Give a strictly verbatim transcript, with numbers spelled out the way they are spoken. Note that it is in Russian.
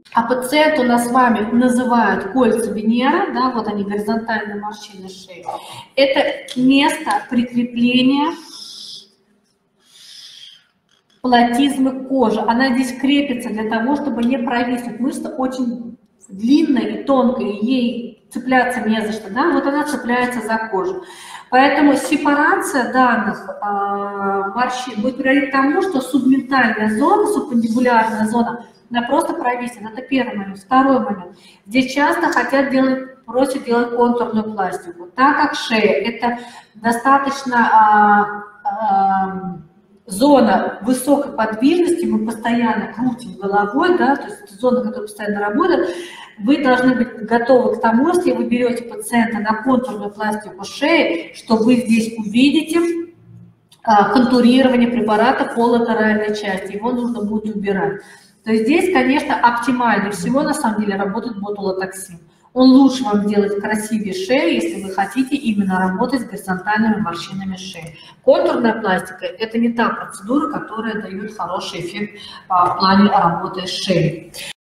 А пациент у нас с вами называют кольца Венеры, да, вот они, горизонтальные морщины шеи. Это место прикрепления платизмы кожи. Она здесь крепится для того, чтобы не провиснуть. Мышца очень длинная и тонкая, ей цепляться не за что, да, вот она цепляется за кожу. Поэтому сепарация данных э, морщин будет приводить к тому, что субментальная зона, субмандибулярная зона, она просто провиснет. Это первый момент. Второй момент. Здесь часто хотят делать, просят делать контурную пластику. Так как шея – это достаточно э, э, зона высокой подвижности, мы постоянно крутим головой, да, то есть зона, которая постоянно работает, вы должны быть готовы к тому, если вы берете пациента на контурную пластику шеи, что вы здесь увидите а, контурирование препарата коллатеральной части, его нужно будет убирать. То есть здесь, конечно, оптимальнее всего на самом деле работает ботулотоксин. Он лучше вам делает красивее шею, если вы хотите именно работать с горизонтальными морщинами шеи. Контурная пластика – это не та процедура, которая дает хороший эффект в плане работы с шеей.